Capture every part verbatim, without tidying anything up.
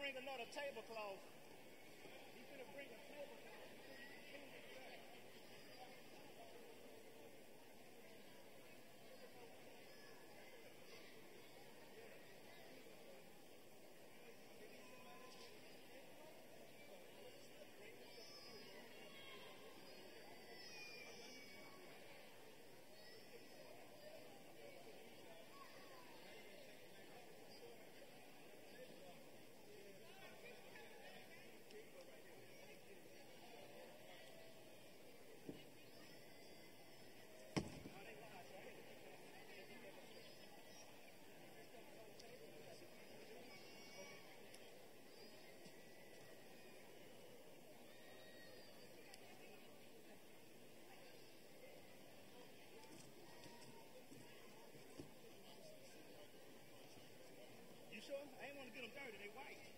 bring another tablecloth. He's gonna bring a tablecloth. You sure? I ain't want to get them dirty. They white. Yeah,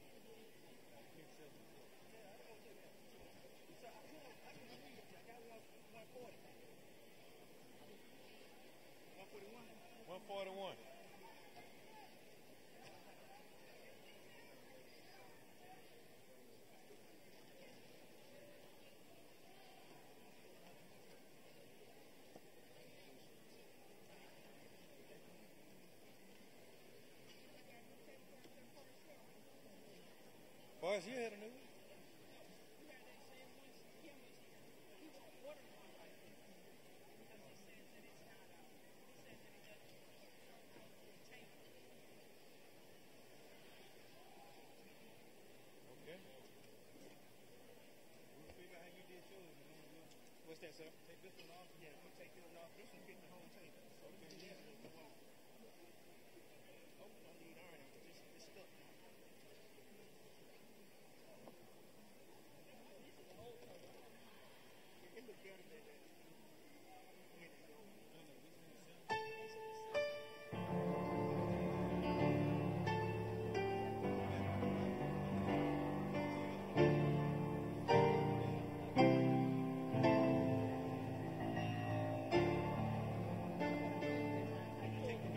I don't want to do that. So I can, I can read it. I got one, one forty. one forty-one? one forty-one. Boys, you had a new one? Okay. We'll figure out how you did yours. What's that, sir? Take this one off. Yeah, I'm going to take this one off. This one fit the whole table. So okay. Yeah, it's the whole. Oh, I need iron. It's, it's stuck. It looks better than that. Take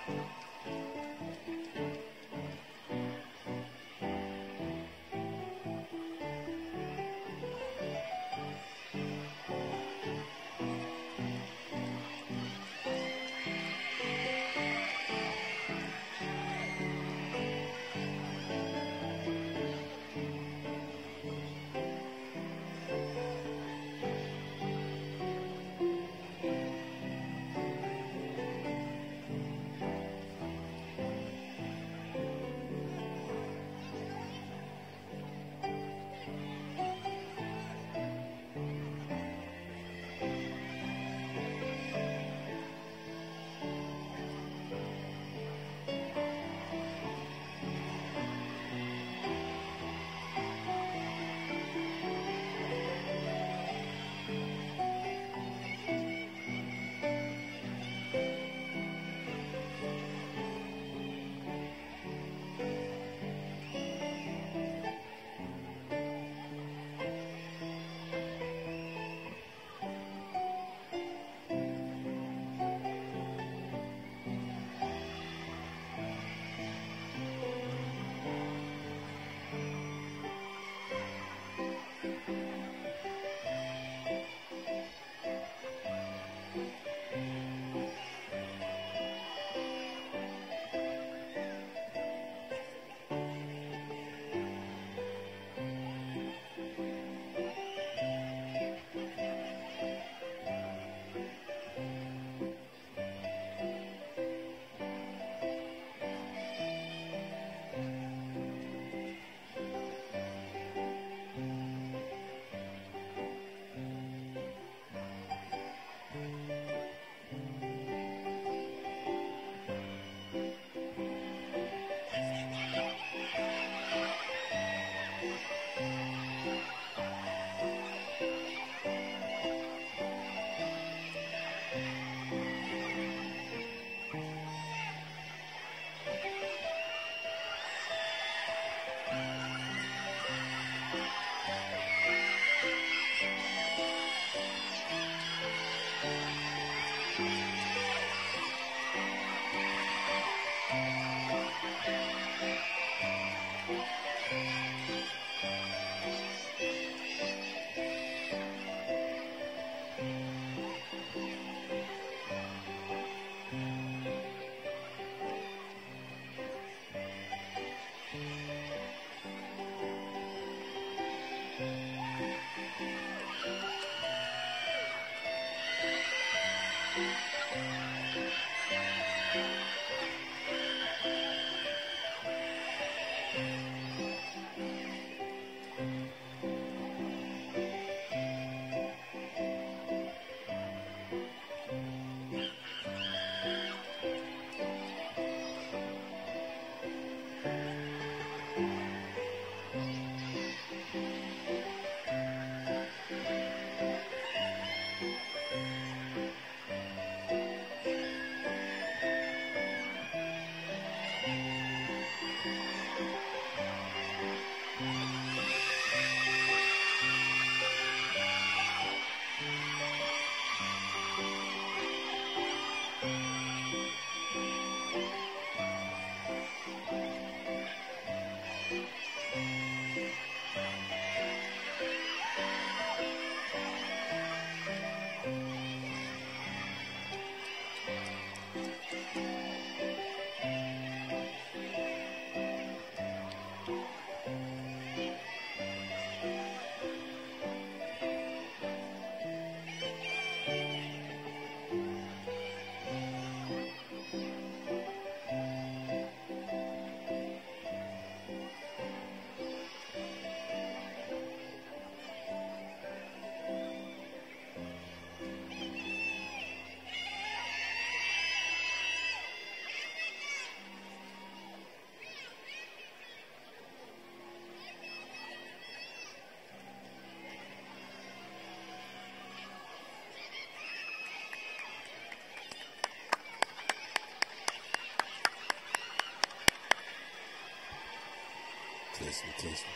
Testing, testing.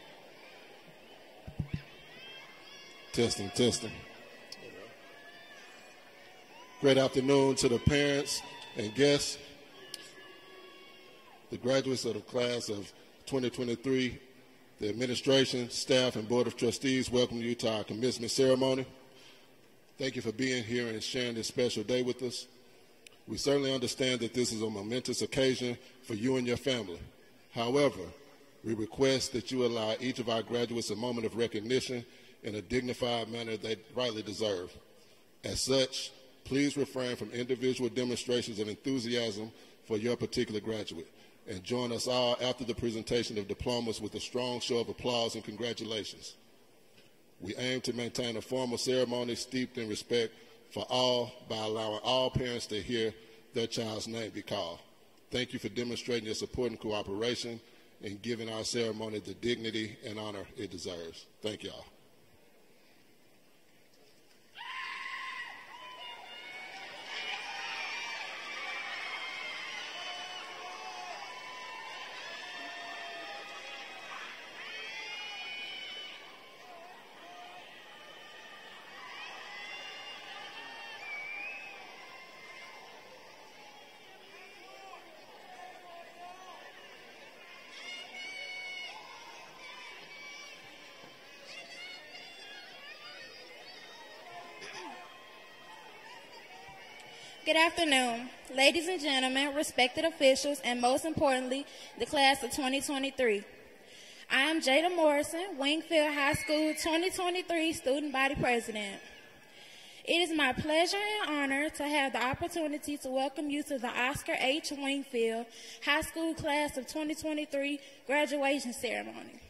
Testing, testing. Great afternoon to the parents and guests, the graduates of the class of twenty twenty-three, the administration, staff, and Board of Trustees. Welcome you to our commencement ceremony. Thank you for being here and sharing this special day with us. We certainly understand that this is a momentous occasion for you and your family. However, we request that you allow each of our graduates a moment of recognition in a dignified manner they rightly deserve. As such, please refrain from individual demonstrations of enthusiasm for your particular graduate, and join us all after the presentation of diplomas with a strong show of applause and congratulations. We aim to maintain a formal ceremony steeped in respect for all by allowing all parents to hear their child's name be called. Thank you for demonstrating your support and cooperation and giving our ceremony the dignity and honor it deserves. Thank y'all. Good afternoon, ladies and gentlemen, respected officials, and most importantly, the class of twenty twenty-three. I am Jada Morrison, Wingfield High School twenty twenty-three Student Body President. It is my pleasure and honor to have the opportunity to welcome you to the Oscar H. Wingfield High School class of twenty twenty-three graduation ceremony.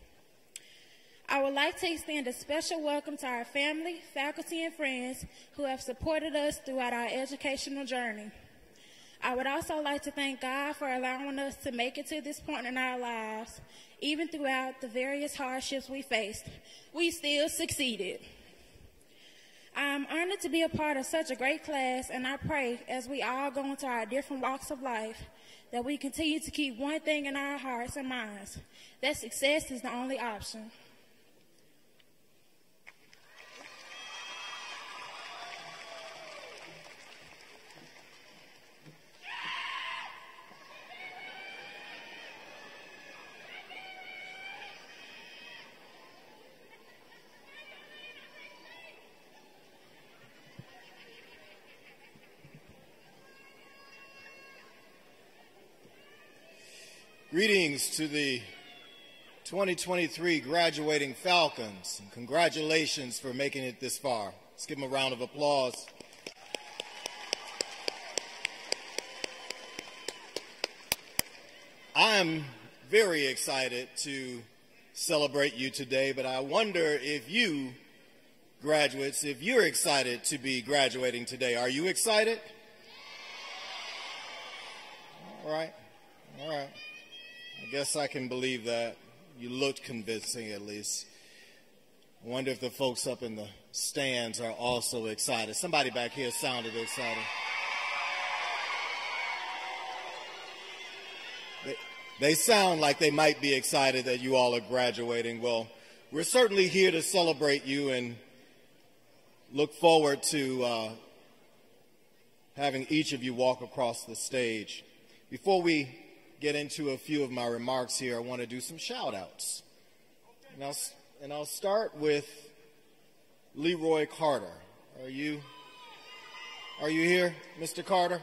I would like to extend a special welcome to our family, faculty, and friends who have supported us throughout our educational journey. I would also like to thank God for allowing us to make it to this point in our lives. Even throughout the various hardships we faced, we still succeeded. I am honored to be a part of such a great class, and I pray as we all go into our different walks of life that we continue to keep one thing in our hearts and minds, that success is the only option. Greetings to the twenty twenty-three graduating Falcons, and congratulations for making it this far. Let's give them a round of applause. I am very excited to celebrate you today, but I wonder if you graduates, if you're excited to be graduating today. Are you excited? All right, all right. I guess I can believe that. You looked convincing, at least. I wonder if the folks up in the stands are also excited. Somebody back here sounded excited. They, they sound like they might be excited that you all are graduating. Well, we're certainly here to celebrate you and look forward to uh, having each of you walk across the stage. Before we get into a few of my remarks here, I want to do some shout-outs. And I'll, and I'll start with Leroy Carter. Are you, are you here, Mister Carter?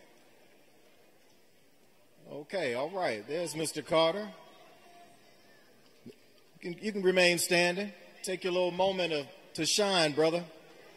Okay, all right. There's Mister Carter. You can, you can remain standing. Take your little moment of, to shine, brother.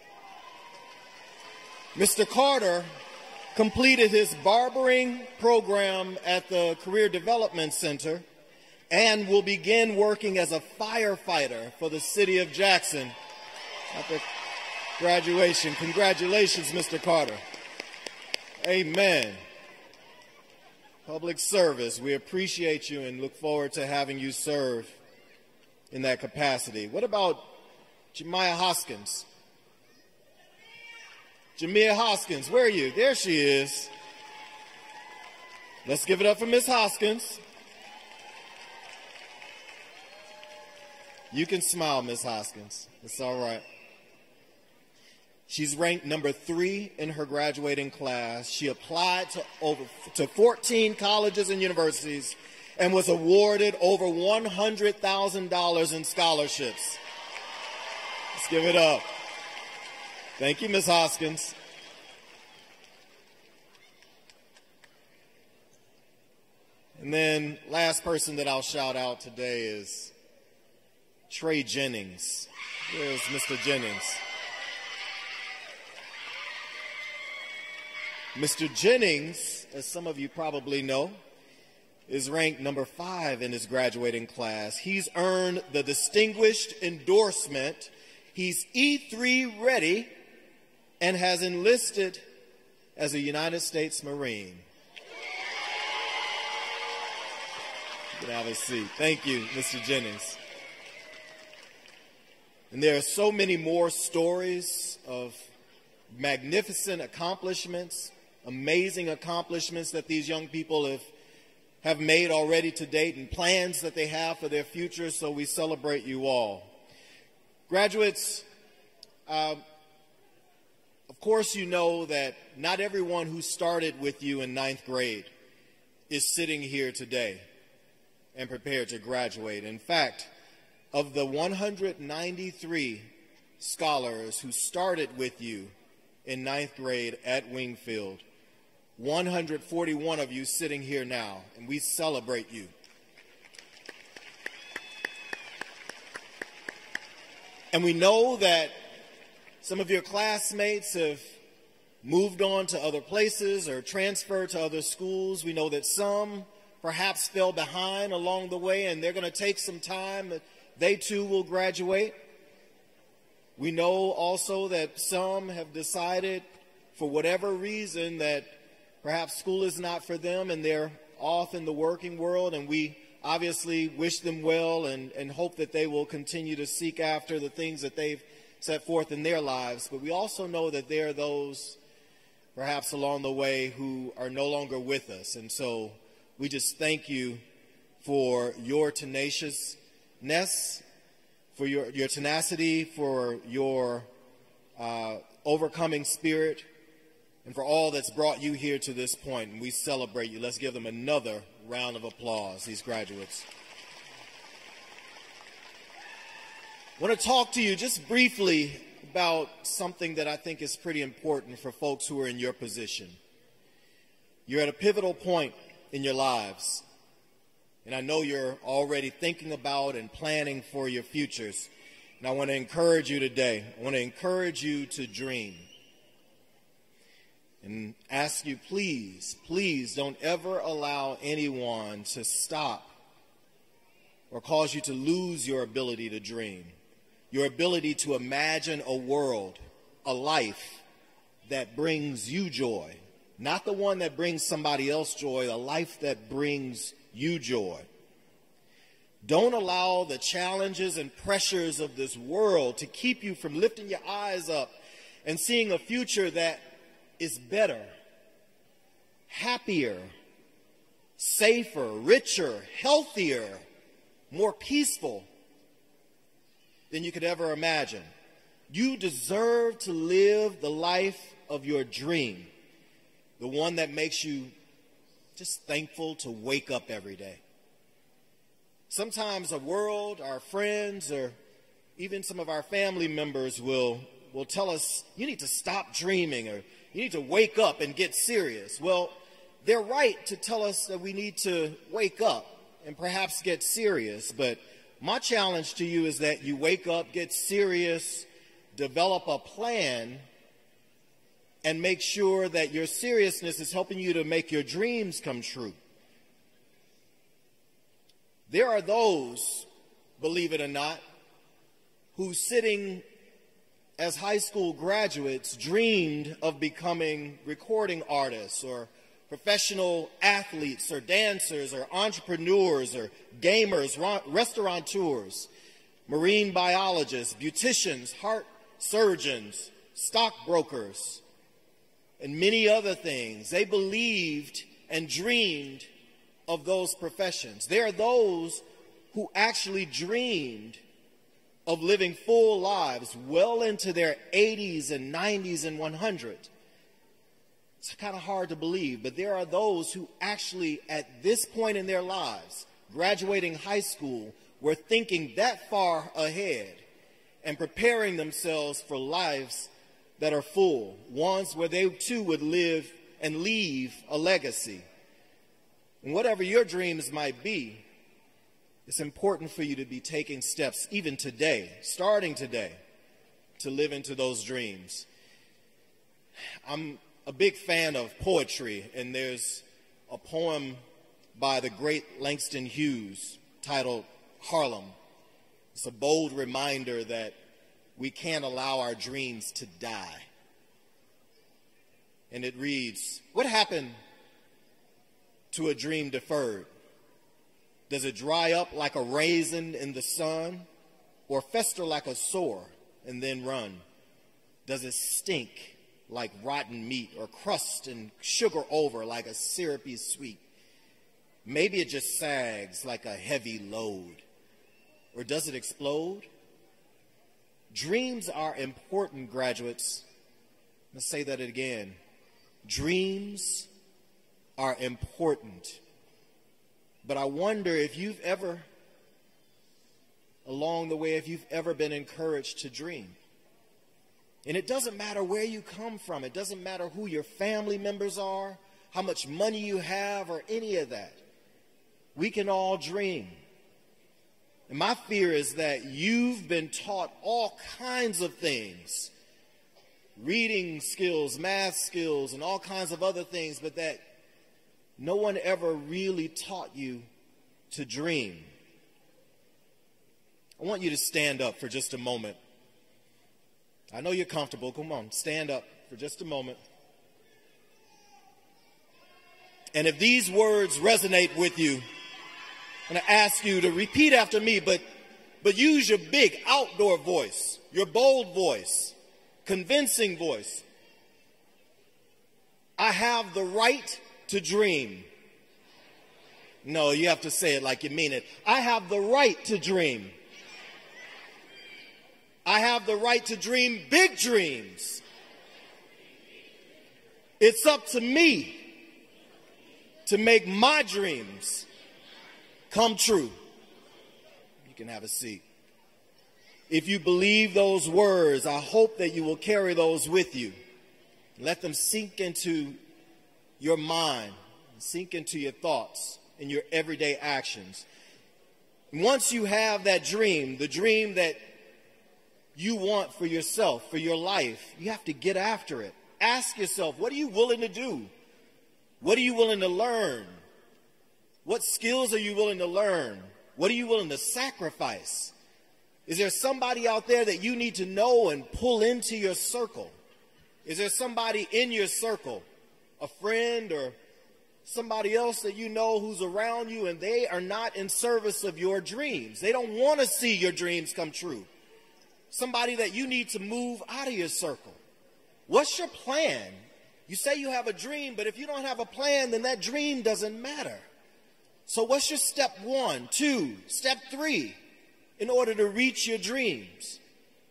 Mister Carter completed his barbering program at the Career Development Center and will begin working as a firefighter for the city of Jackson after graduation. Congratulations, Mister Carter. Amen. Public service, we appreciate you and look forward to having you serve in that capacity. What about Jemiah Hoskins? Jamia Hoskins, where are you? There she is. Let's give it up for Miss Hoskins. You can smile, Miss Hoskins. It's all right. She's ranked number three in her graduating class. She applied to over to fourteen colleges and universities and was awarded over one hundred thousand dollars in scholarships. Let's give it up. Thank you, Miz Hoskins. And then last person that I'll shout out today is Trey Jennings. There's Mister Jennings. Mister Jennings, as some of you probably know, is ranked number five in his graduating class. He's earned the distinguished endorsement. He's E three ready and has enlisted as a United States Marine. You can have a seat. Thank you, Mister Jennings. And there are so many more stories of magnificent accomplishments, amazing accomplishments that these young people have, have made already to date and plans that they have for their future, so we celebrate you all. Graduates, uh, of course you know that not everyone who started with you in ninth grade is sitting here today and prepared to graduate. In fact, of the one hundred ninety-three scholars who started with you in ninth grade at Wingfield, one hundred forty-one of you sitting here now, and we celebrate you. And we know that some of your classmates have moved on to other places or transferred to other schools. We know that some perhaps fell behind along the way, and they're going to take some time. They too will graduate. We know also that some have decided, for whatever reason, that perhaps school is not for them and they're off in the working world, and we obviously wish them well and, and hope that they will continue to seek after the things that they've set forth in their lives. But we also know that there are those perhaps along the way who are no longer with us. And so we just thank you for your tenaciousness, for your, your tenacity, for your uh, overcoming spirit, and for all that's brought you here to this point. And we celebrate you. Let's give them another round of applause, these graduates. I want to talk to you just briefly about something that I think is pretty important for folks who are in your position. You're at a pivotal point in your lives, and I know you're already thinking about and planning for your futures. And I want to encourage you today. I want to encourage you to dream. And ask you, please, please don't ever allow anyone to stop or cause you to lose your ability to dream, your ability to imagine a world, a life that brings you joy, not the one that brings somebody else joy, a life that brings you joy. Don't allow the challenges and pressures of this world to keep you from lifting your eyes up and seeing a future that is better, happier, safer, richer, healthier, more peaceful than you could ever imagine. You deserve to live the life of your dream, the one that makes you just thankful to wake up every day. Sometimes the world, our friends, or even some of our family members will, will tell us, you need to stop dreaming, or you need to wake up and get serious. Well, they're right to tell us that we need to wake up and perhaps get serious. But my challenge to you is that you wake up, get serious, develop a plan, and make sure that your seriousness is helping you to make your dreams come true. There are those, believe it or not, who sitting as high school graduates dreamed of becoming recording artists or professional athletes or dancers or entrepreneurs or gamers, restaurateurs, marine biologists, beauticians, heart surgeons, stockbrokers, and many other things. They believed and dreamed of those professions. There are those who actually dreamed of living full lives well into their eighties and nineties and one hundred. It's kind of hard to believe, but there are those who actually, at this point in their lives, graduating high school, were thinking that far ahead and preparing themselves for lives that are full, ones where they too would live and leave a legacy. And whatever your dreams might be, it's important for you to be taking steps, even today, starting today, to live into those dreams. I'm a big fan of poetry, and there's a poem by the great Langston Hughes titled Harlem. It's a bold reminder that we can't allow our dreams to die. And it reads, what happened to a dream deferred? Does it dry up like a raisin in the sun, or fester like a sore and then run? Does it stink like rotten meat, or crust and sugar over like a syrupy sweet? Maybe it just sags like a heavy load. Or does it explode? Dreams are important, graduates. Let's say that again. Dreams are important. But I wonder if you've ever, along the way, if you've ever been encouraged to dream. And it doesn't matter where you come from. It doesn't matter who your family members are, how much money you have, or any of that. We can all dream. And my fear is that you've been taught all kinds of things, reading skills, math skills, and all kinds of other things, but that no one ever really taught you to dream. I want you to stand up for just a moment. I know you're comfortable. Come on, stand up for just a moment. And if these words resonate with you, I'm going to ask you to repeat after me, but, but use your big outdoor voice, your bold voice, convincing voice. I have the right to dream. No, you have to say it like you mean it. I have the right to dream. I have the right to dream big dreams. It's up to me to make my dreams come true. You can have a seat. If you believe those words, I hope that you will carry those with you. Let them sink into your mind, sink into your thoughts and your everyday actions. And once you have that dream, the dream that you want for yourself, for your life, you have to get after it. Ask yourself, what are you willing to do? What are you willing to learn? What skills are you willing to learn? What are you willing to sacrifice? Is there somebody out there that you need to know and pull into your circle? Is there somebody in your circle, a friend or somebody else that you know who's around you, and they are not in service of your dreams? They don't want to see your dreams come true. Somebody that you need to move out of your circle. What's your plan? You say you have a dream, but if you don't have a plan, then that dream doesn't matter. So what's your step one, two, step three in order to reach your dreams?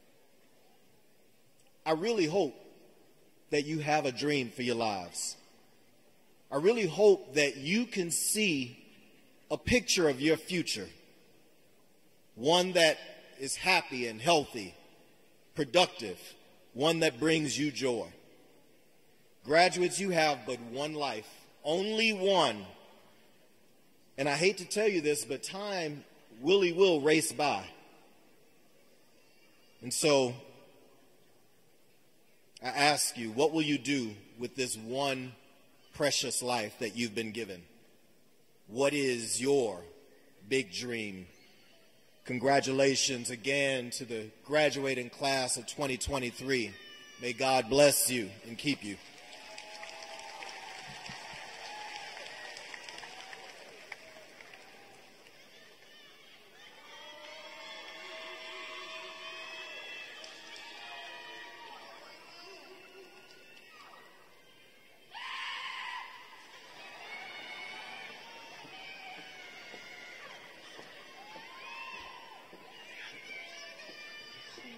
I really hope that you have a dream for your lives. I really hope that you can see a picture of your future, one that is happy and healthy, productive, one that brings you joy. Graduates, you have but one life, only one. And I hate to tell you this, but time really will race by. And so I ask you, what will you do with this one precious life that you've been given? What is your big dream? Congratulations again to the graduating class of twenty twenty-three. May God bless you and keep you.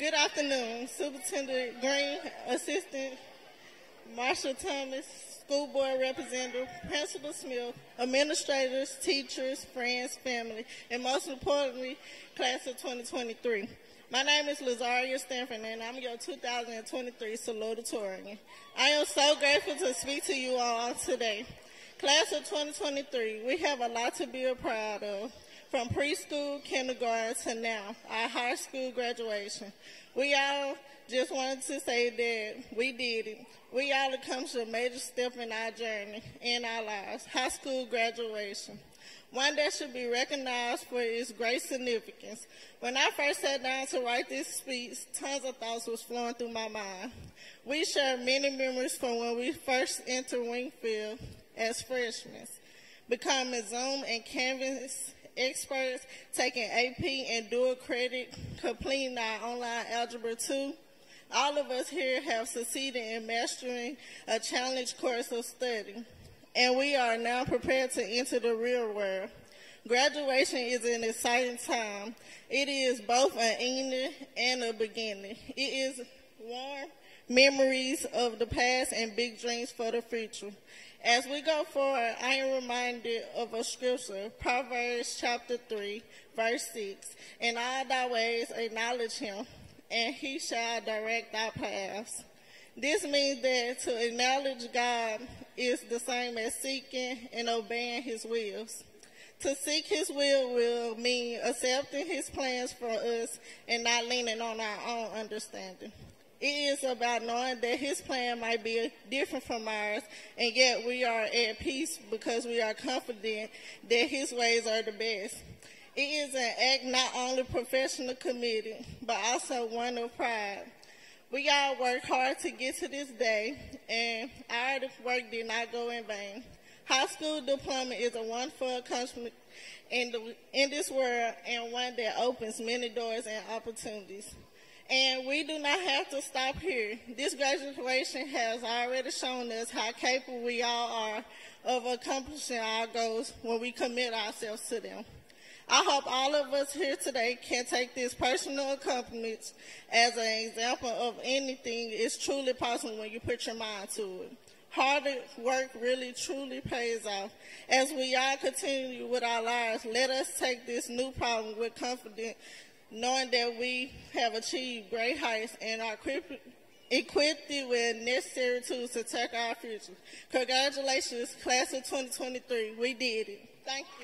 Good afternoon, Superintendent Green, Assistant Marshall Thomas, School Board Representative, Principal Smith, administrators, teachers, friends, family, and most importantly, class of twenty twenty-three. My name is Lazaria Stanford, and I'm your two thousand twenty-three salutatorian. I am so grateful to speak to you all today. Class of twenty twenty-three, we have a lot to be proud of. From preschool, kindergarten to now, our high school graduation. We all just wanted to say that we did it. We all accomplished a major step in our journey, in our lives, high school graduation. One that should be recognized for its great significance. When I first sat down to write this speech, tons of thoughts was flowing through my mind. We shared many memories from when we first entered Wingfield as freshmen, becoming Zoom and Canvas experts, taking A P and dual credit, completing our online Algebra two. All of us here have succeeded in mastering a challenge course of study, and we are now prepared to enter the real world. Graduation is an exciting time. It is both an ending and a beginning. It is warm memories of the past and big dreams for the future. As we go forward, I am reminded of a scripture, Proverbs chapter three, verse six. In all thy ways acknowledge him, and he shall direct thy paths. This means that to acknowledge God is the same as seeking and obeying his wills. To seek his will will mean accepting his plans for us and not leaning on our own understanding. It is about knowing that his plan might be different from ours, and yet we are at peace because we are confident that his ways are the best. It is an act not only professional committed, but also one of pride. We all worked hard to get to this day, and our work did not go in vain. High school diploma is a wonderful accomplishment in, the, in this world, and one that opens many doors and opportunities. And we do not have to stop here. This graduation has already shown us how capable we all are of accomplishing our goals when we commit ourselves to them. I hope all of us here today can take these personal accomplishments as an example of anything is truly possible when you put your mind to it. Hard work really truly pays off. As we all continue with our lives, let us take this new problem with confidence, knowing that we have achieved great heights and are equipped with necessary tools to take our future. Congratulations, class of twenty twenty-three. We did it. Thank you.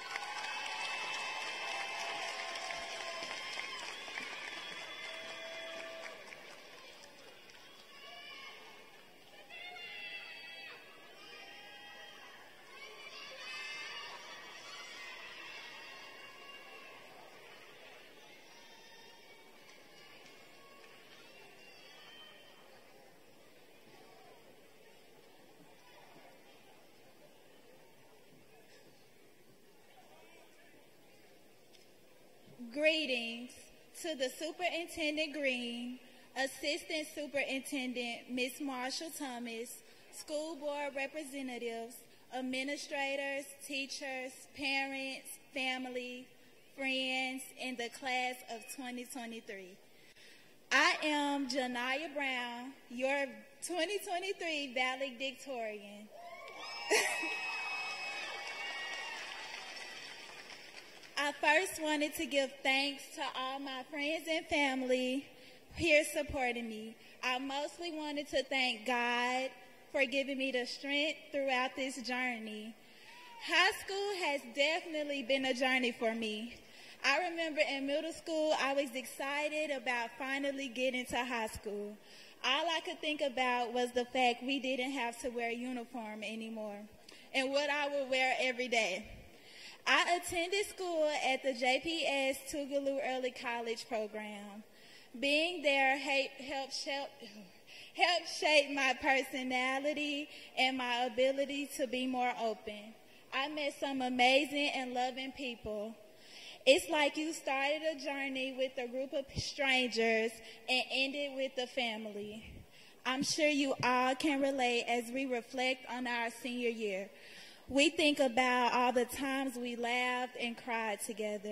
Greetings to the Superintendent Green, Assistant Superintendent Miz Marshall Thomas, School Board Representatives, Administrators, Teachers, Parents, Family, Friends, and the Class of twenty twenty-three. I am Janaya Brown, your twenty twenty-three valedictorian. I first wanted to give thanks to all my friends and family here supporting me. I mostly wanted to thank God for giving me the strength throughout this journey. High school has definitely been a journey for me. I remember in middle school, I was excited about finally getting to high school. All I could think about was the fact we didn't have to wear a uniform anymore and what I would wear every day. I attended school at the J P S Tougaloo Early College program. Being there helped shape, helped shape my personality and my ability to be more open. I met some amazing and loving people. It's like you started a journey with a group of strangers and ended with a family. I'm sure you all can relate as we reflect on our senior year. We think about all the times we laughed and cried together.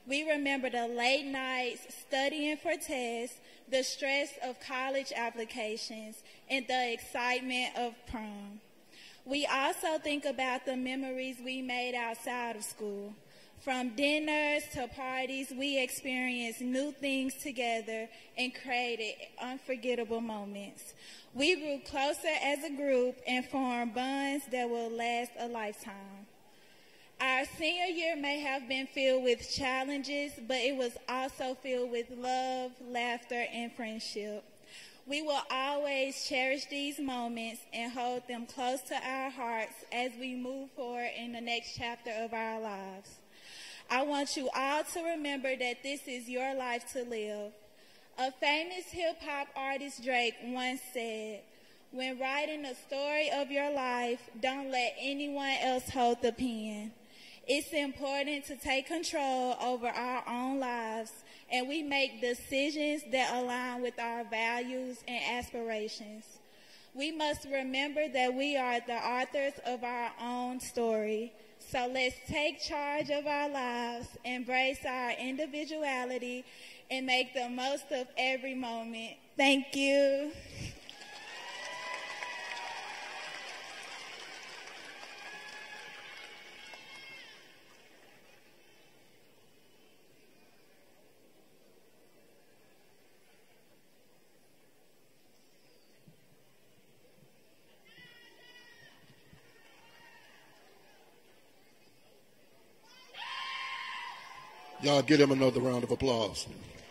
We remember the late nights studying for tests, the stress of college applications, and the excitement of prom. We also think about the memories we made outside of school. From dinners to parties, we experienced new things together and created unforgettable moments. We grew closer as a group and formed bonds that will last a lifetime. Our senior year may have been filled with challenges, but it was also filled with love, laughter, and friendship. We will always cherish these moments and hold them close to our hearts as we move forward in the next chapter of our lives. I want you all to remember that this is your life to live. A famous hip-hop artist, Drake, once said, "When writing a story of your life, don't let anyone else hold the pen." It's important to take control over our own lives, and we make decisions that align with our values and aspirations. We must remember that we are the authors of our own story. So let's take charge of our lives, embrace our individuality, and make the most of every moment. Thank you. Y'all give him another round of applause.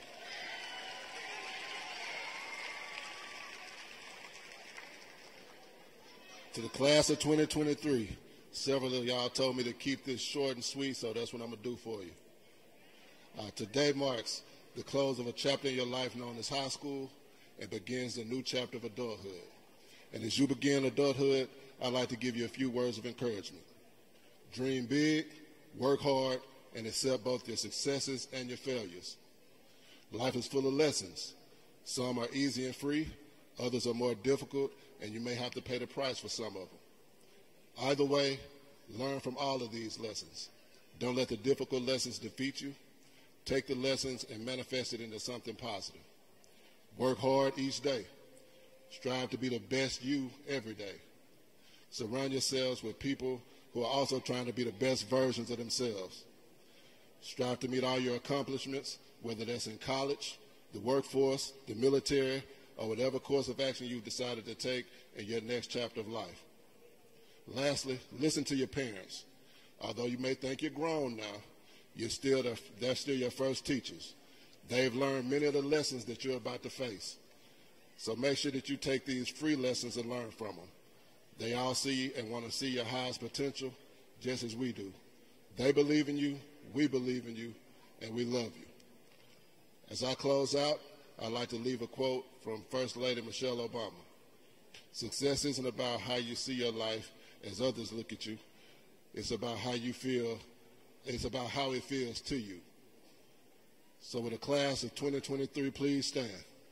To the class of twenty twenty-three, several of y'all told me to keep this short and sweet, so that's what I'm going to do for you. Uh, today marks the close of a chapter in your life known as high school and begins a new chapter of adulthood. And as you begin adulthood, I'd like to give you a few words of encouragement. Dream big, work hard, and accept both your successes and your failures. Life is full of lessons. Some are easy and free, others are more difficult, and you may have to pay the price for some of them. Either way, learn from all of these lessons. Don't let the difficult lessons defeat you. Take the lessons and manifest it into something positive. Work hard each day. Strive to be the best you every day. Surround yourselves with people who are also trying to be the best versions of themselves. Strive to meet all your accomplishments, whether that's in college, the workforce, the military, or whatever course of action you've decided to take in your next chapter of life. Lastly, listen to your parents. Although you may think you're grown now, you're still the, they're still your first teachers. They've learned many of the lessons that you're about to face. So make sure that you take these free lessons and learn from them. They all see and want to see your highest potential, just as we do. They believe in you, we believe in you, and we love you. As I close out, I'd like to leave a quote from First Lady Michelle Obama. Success isn't about how you see your life as others look at you. It's about how you feel. It's about how it feels to you. So with the class of twenty twenty-three, please stand.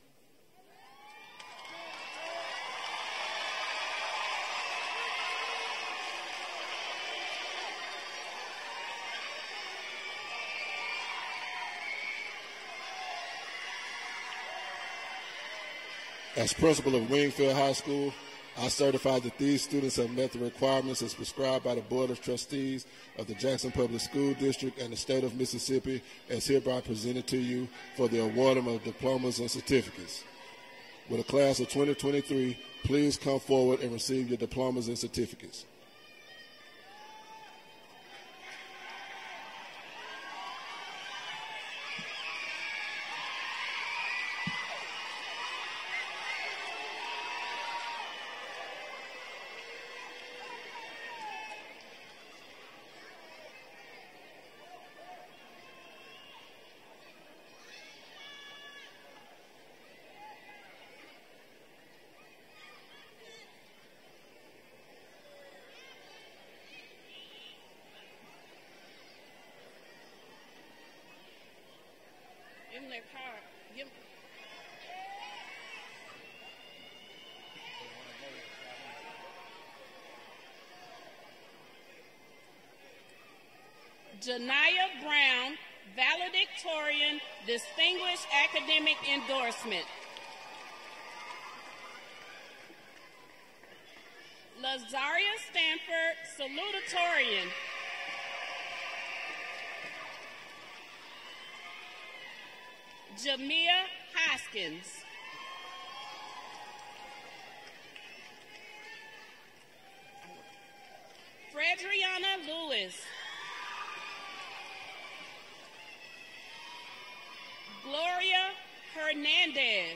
As principal of Wingfield High School, I certify that these students have met the requirements as prescribed by the Board of Trustees of the Jackson Public School District and the state of Mississippi, as hereby presented to you for the awarding of diplomas and certificates. With a class of twenty twenty-three, please come forward and receive your diplomas and certificates. Give them their card. Give them. Janiyah Brown, valedictorian, distinguished academic endorsement. Lazaria Stanford, salutatorian. Jamia Hoskins. Fredriana Lewis. Gloria Hernandez.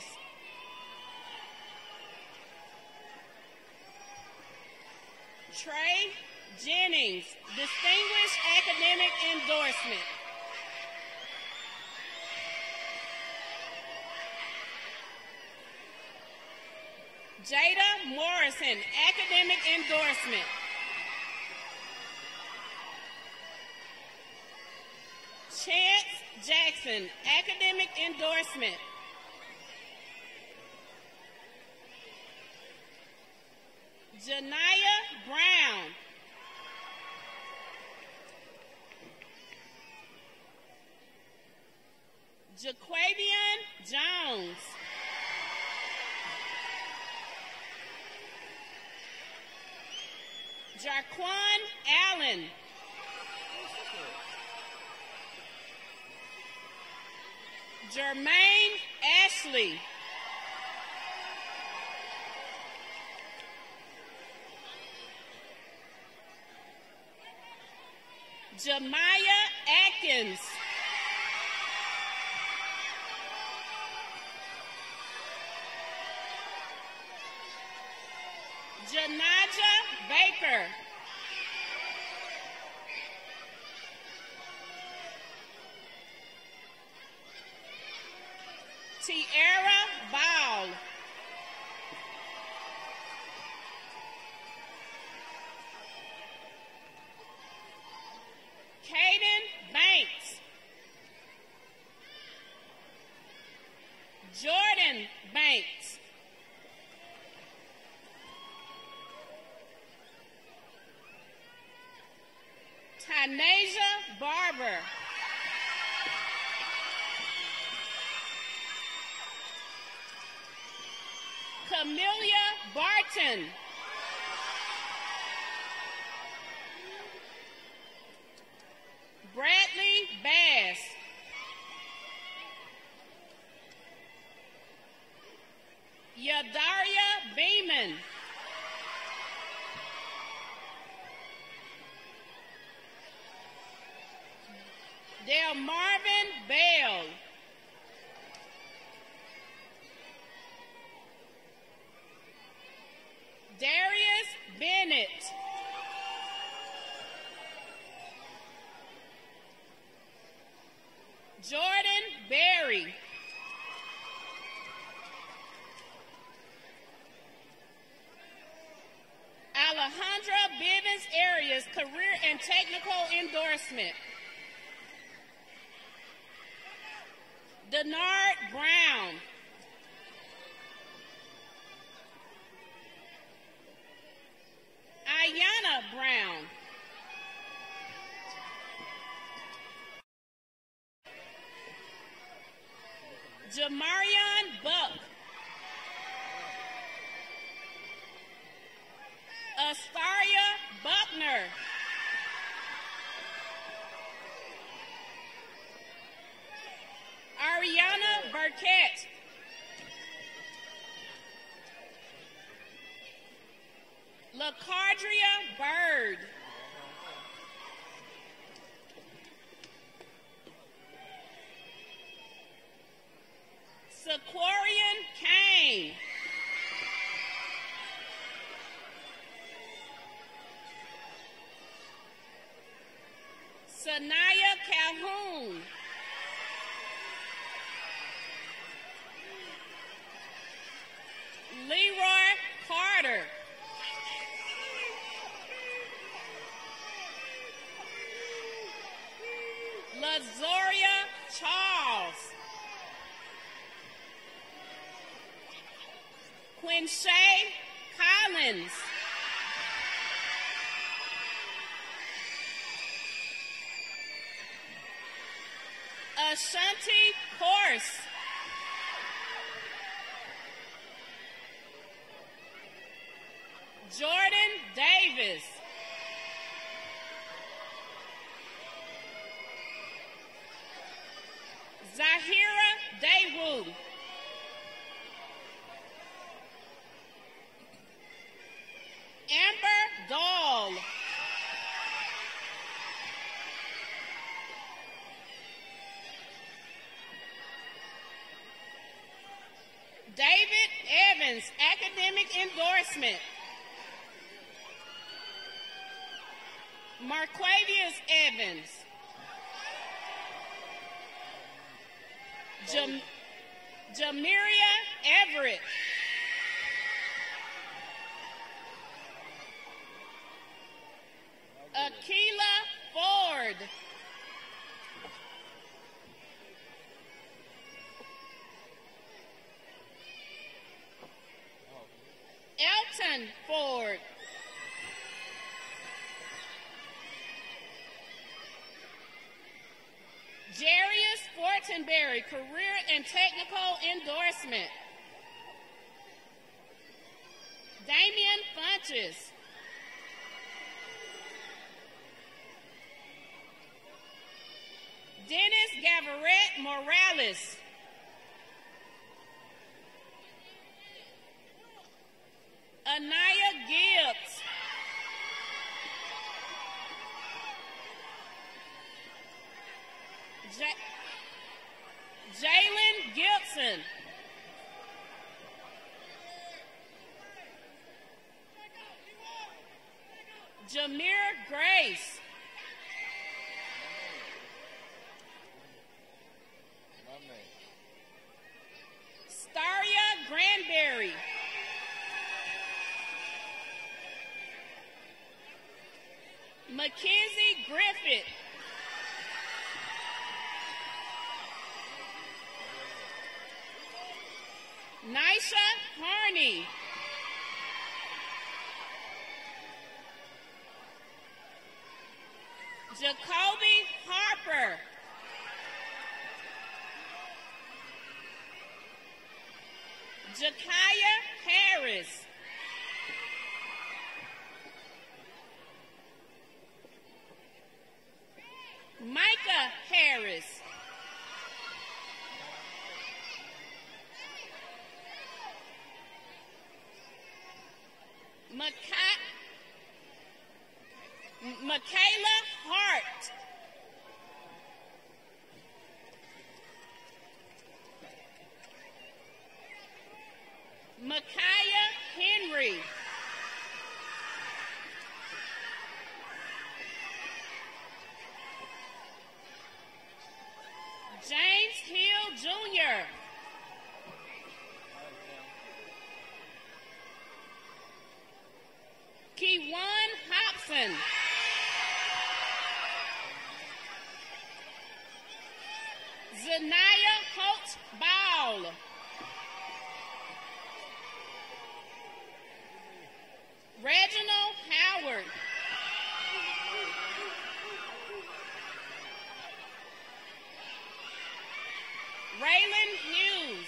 Trey Jennings, distinguished academic endorsement. Jada Morrison, academic endorsement. Chance Jackson, academic endorsement. Janaya Brown. Jaquavian Jones. Jarquan Allen. Jermaine Ashley. Jemiah Atkins. Janaja Baker. Tiara Ball. Caden Banks. Jordan Banks. Tanasia Barber. Camelia Barton. Bradley Bass. Yadaria Beeman. Del Marvin Bell. Darius Bennett. Jordan Berry. Alejandra Bivens Arias, career and technical endorsement. Denard Brown. Ayana Brown. Jamarion Buck. Astaria Buckner. Ariana Burkett. LaCardria Bird. Sequorian Kane. Sanaya Calhoun. Leroy Carter. Lazoria Charles. Quinshay Collins. Ashanti Horse. Jordan Davis. Zahira Daewoo. Amber Dahl. David Evans, academic endorsement. Marquavius Evans. Jam- Jamiria Everett. Akila Ford. Elton Ford. Jarius Fortenberry, career and technical endorsement. Damian Funches. Dennis Gavarette Morales. Anaya Gibbs. J- Jalen Gibson. Jameer Grace. Staria Granberry. Mackenzie Griffith. Nisha Harney. Jacoby Harper. Jakaya Harris. Micah Harris. Maka- Michaela Hart. Micaiah Henry. James Hill Junior Keywan Hobson. Zanaya Holt Ball. Reginald Howard. Raylan Hughes.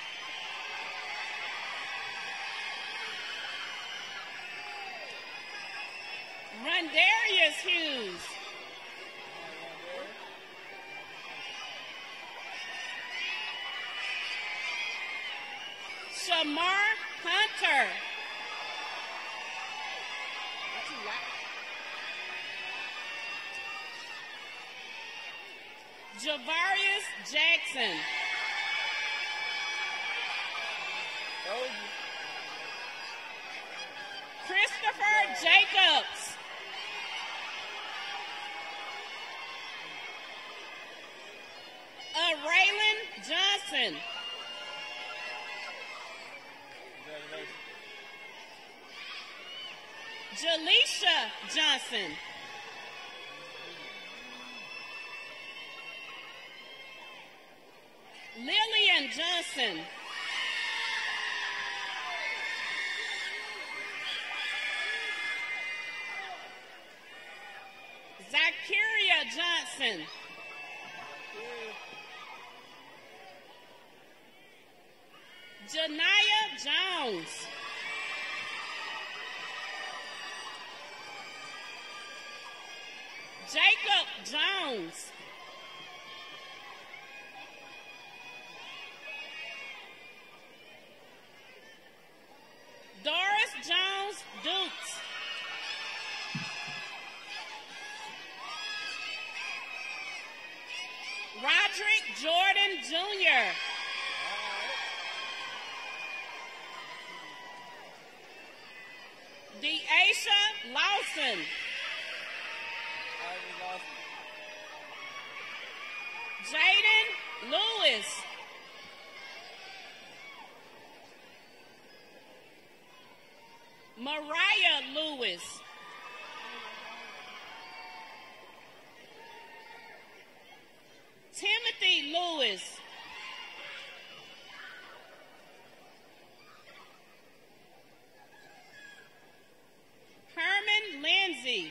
Rondarius Hughes. Shamar Hunter. Javarius Jackson. Christopher Jacobs. Uh, Raylan Johnson. Jaleisha Johnson. Lillian Johnson. Zakiria Johnson. Janaya Jones. Jacob Jones. Doris Jones Dukes. Roderick Jordan Junior Deasha Lawson. Jaden Lewis. Mariah Lewis. Timothy Lewis. Herman Lindsay.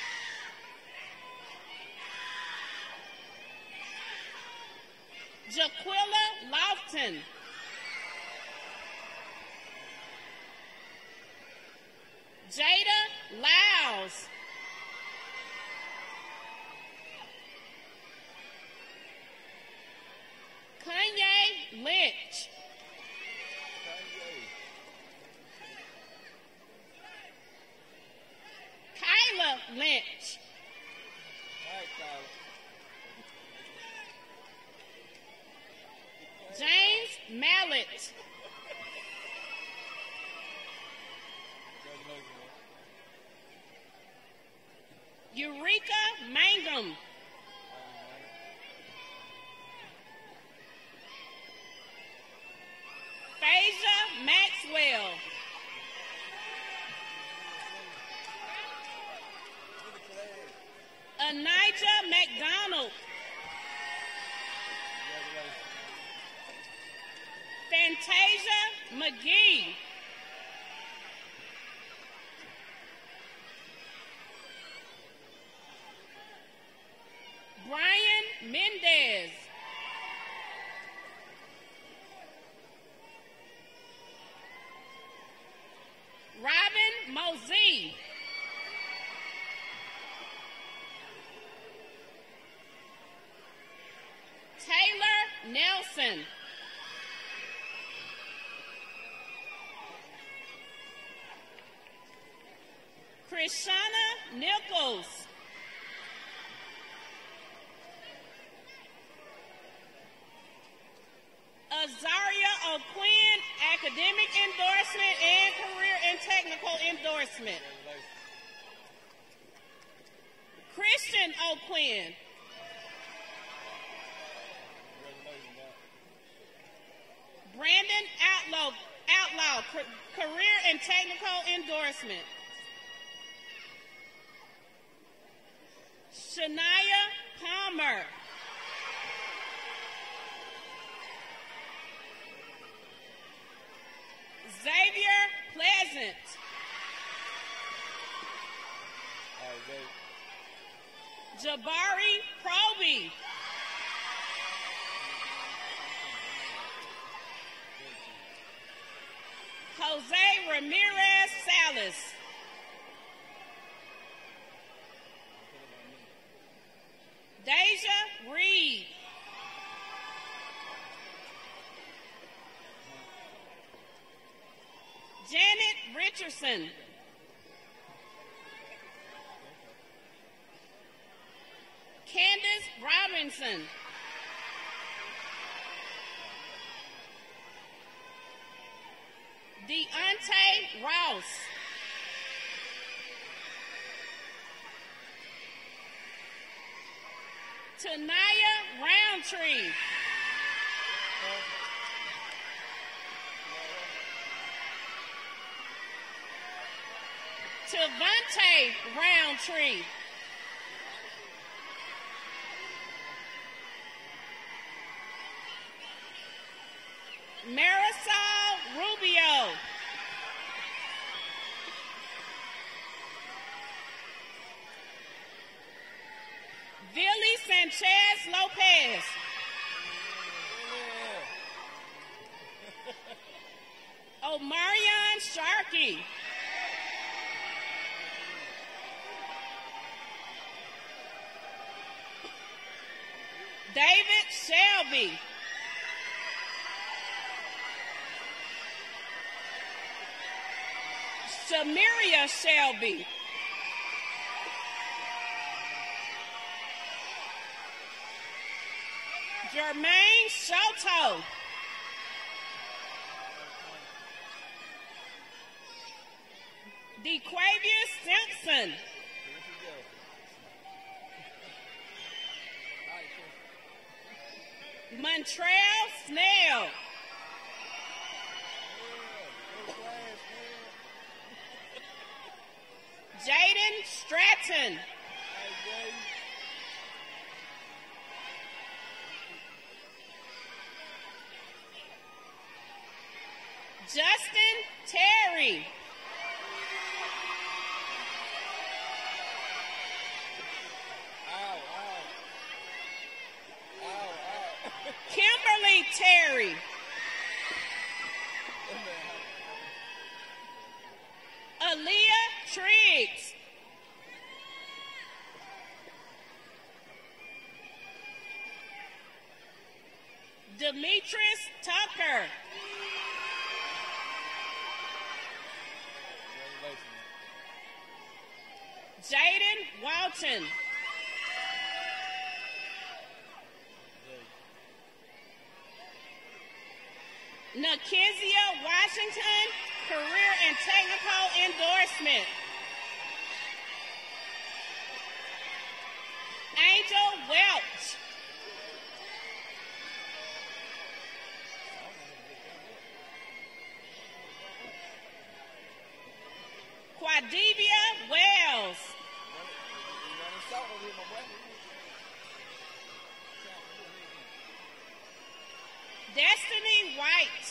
Jaquilla Lofton. Jada Lyles. Kanye Lynch. Kyla Lynch. James Mallet. Eureka Mangum. Phasia Maxwell. Anijah McDonald. Fantasia McGee. Brian Mendez. Robin Mosey. Taylor Nelson. Krishana Nichols. Azaria O'Quinn, academic endorsement and career and technical endorsement. Christian O'Quinn. Brandon Outlaw, Outlaw, career and technical endorsement. Shania Palmer. Xavier Pleasant. Jabari Proby. Jose Ramirez Salas. Deja Reed. Janet Richardson. Candace Robinson. Deontay Rouse. Tanaya Roundtree. Tavante Roundtree. Marisol Rubio. Billy Sanchez Lopez. Omarion Sharkey. David Shelby. Samaria Shelby. Jermaine Soto. DeQuavius Simpson. Montrell Snell. Jaden Stratton. Justin Terry. Kimberly Terry. Aaliyah Triggs. Demetrius Tucker. Jaden Walton. Nakezia Washington, career and technical endorsement. Angel Welch. Quadivia Wells. Destiny White.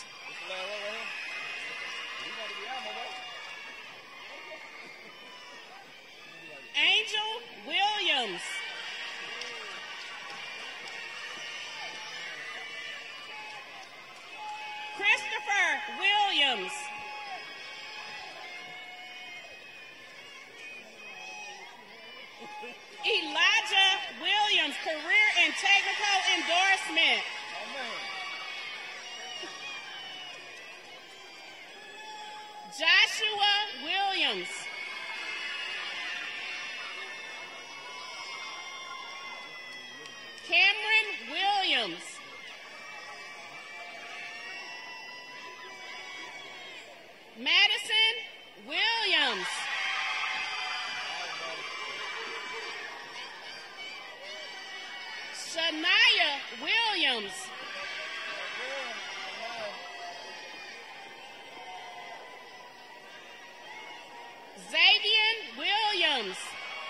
Angel Williams. Christopher Williams. Elijah Williams, career and technical endorsement. Joshua Williams. Cameron Williams. Madison Williams. Shania Williams. Xavier Williams.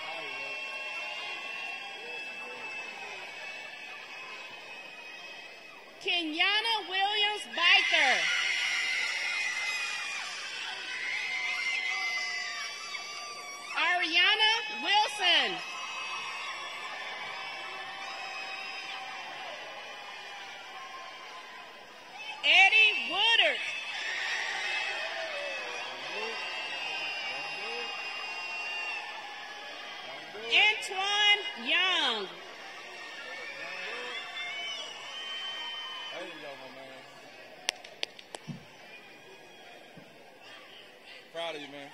Kenyana Williams Biker. Ariana Wilson. Eddie Woodard. Antoine Young. There you go, my man. Proud of you, man.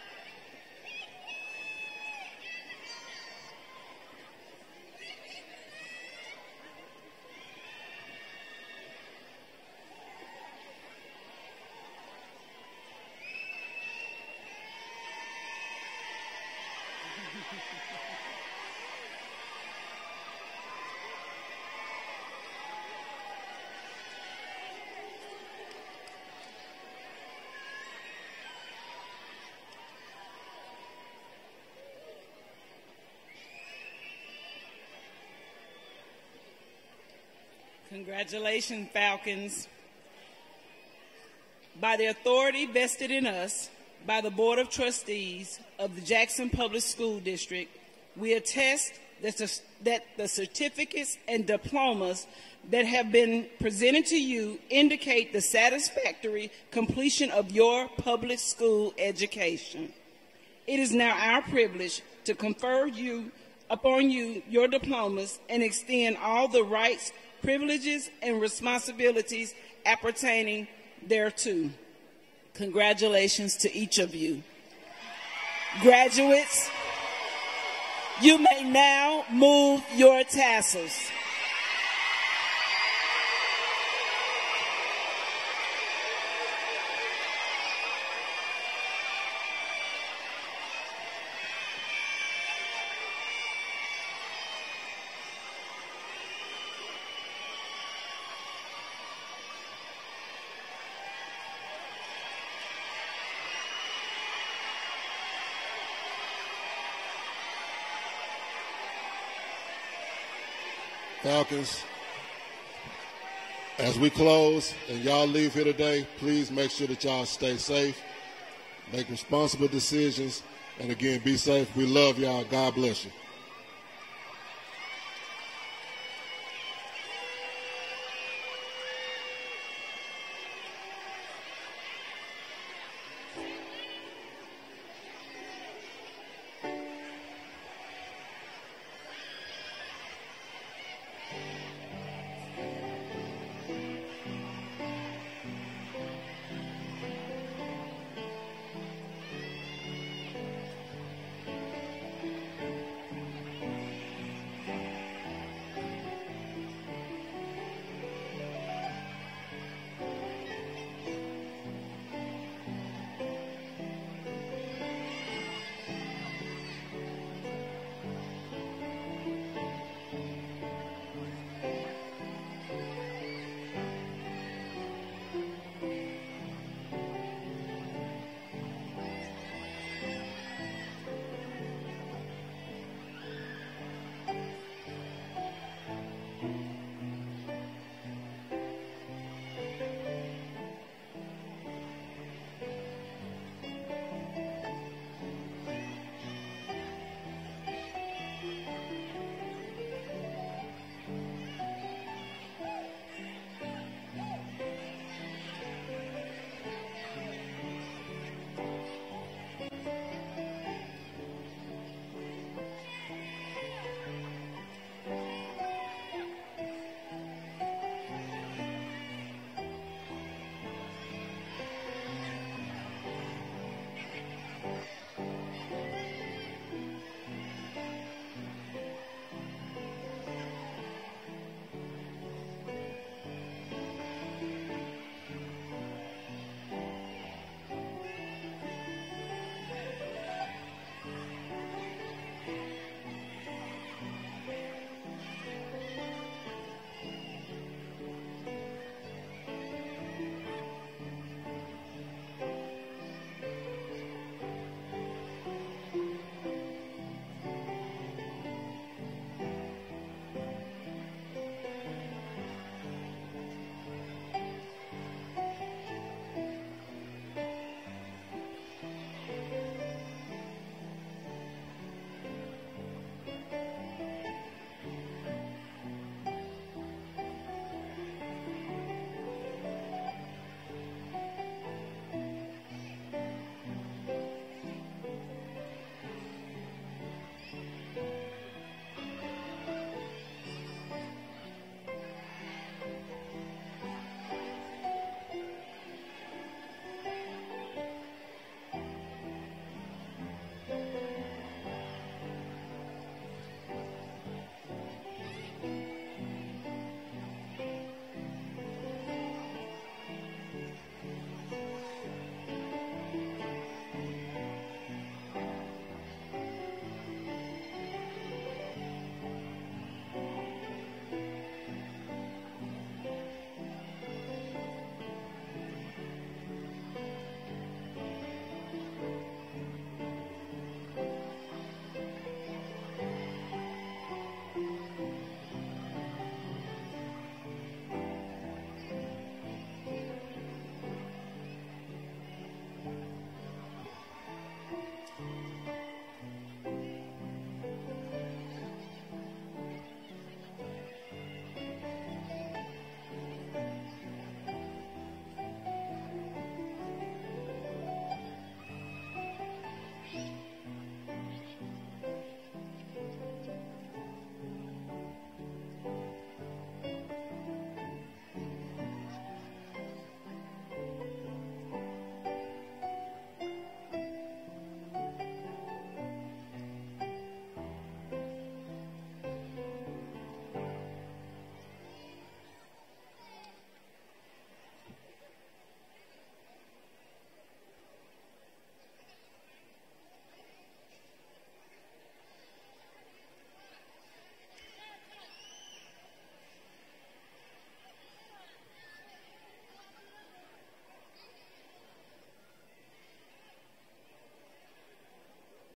Congratulations, Falcons. By the authority vested in us by the Board of Trustees of the Jackson Public School District, we attest that the, that the certificates and diplomas that have been presented to you indicate the satisfactory completion of your public school education. It is now our privilege to confer you upon you your diplomas and extend all the rights, privileges, and responsibilities appertaining thereto. Congratulations to each of you. Graduates, you may now move your tassels. Falcons, as we close and y'all leave here today, please make sure that y'all stay safe, make responsible decisions, and again, be safe. We love y'all. God bless you.